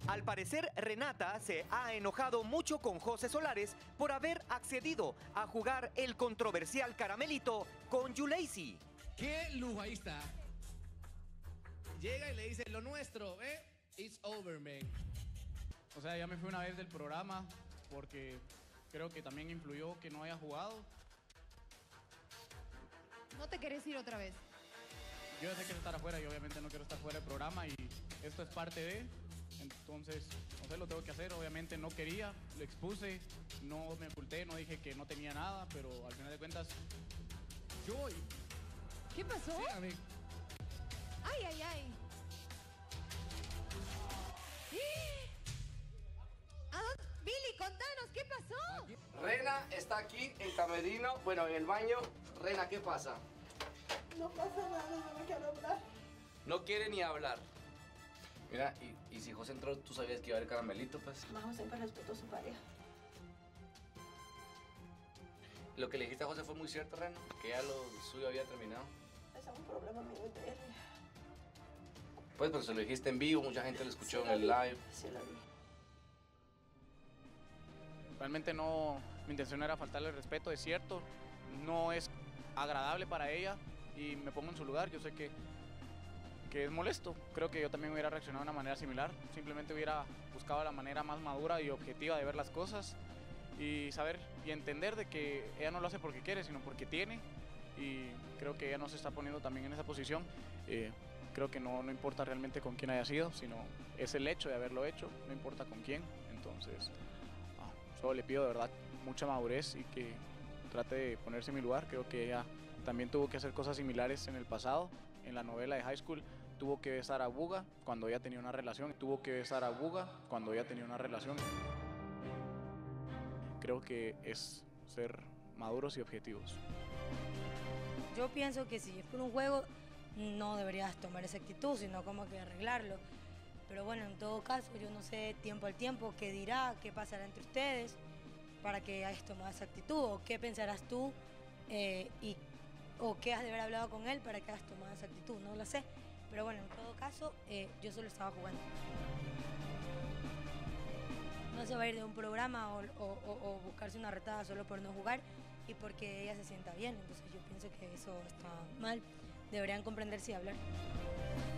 Al parecer, Renata se ha enojado mucho con José Solares por haber accedido a jugar el controversial caramelito con Yulacy. ¡Qué lujo! Ahí está. Llega y le dice, lo nuestro, it's over, man. O sea, ya me fui una vez del programa porque creo que también influyó que no haya jugado. ¿No te querés ir otra vez? Yo ya sé que estar afuera y obviamente no quiero estar fuera del programa y esto es parte de... Entonces, no sé, lo tengo que hacer. Obviamente no quería, lo expuse, no me oculté, no dije que no tenía nada, pero al final de cuentas, yo voy. ¿Qué pasó? Sí, a mí. ¡Ay, ay, ay! Billy, contanos, ¿qué pasó? Rena está aquí en camerino, bueno, en el baño. Rena, ¿qué pasa? No pasa nada, no me quiero hablar. No quiere ni hablar. Mira, y si José entró, tú sabías que iba a haber caramelito, pues. Más José respetó a su pareja. Lo que le dijiste a José fue muy cierto, Rena, que ya lo suyo había terminado. Ese es un problema mío y Terry. Pues, pero se lo dijiste en vivo, mucha gente lo escuchó Sí, en el live. Sí, lo vi. Realmente no, mi intención era faltarle el respeto, es cierto, no es agradable para ella y me pongo en su lugar, yo sé que es molesto, creo que yo también hubiera reaccionado de una manera similar, simplemente hubiera buscado la manera más madura y objetiva de ver las cosas y saber y entender de que ella no lo hace porque quiere, sino porque tiene y creo que ella no se está poniendo también en esa posición, creo que no importa realmente con quién haya sido, sino es el hecho de haberlo hecho, no importa con quién, entonces... Solo le pido de verdad mucha madurez y que trate de ponerse en mi lugar. Creo que ella también tuvo que hacer cosas similares en el pasado. En la novela de High School tuvo que besar a Buga cuando ella tenía una relación. Creo que es ser maduros y objetivos. Yo pienso que si es por un juego no deberías tomar esa actitud, sino como que arreglarlo. Pero bueno, en todo caso, yo no sé tiempo al tiempo qué dirá, qué pasará entre ustedes para que hayas tomado esa actitud, o qué pensarás tú o qué has de haber hablado con él para que hayas tomado esa actitud, no lo sé. Pero bueno, en todo caso, yo solo estaba jugando. No se va a ir de un programa o buscarse una retada solo por no jugar y porque ella se sienta bien. Entonces yo pienso que eso está mal. Deberían comprenderse y hablar.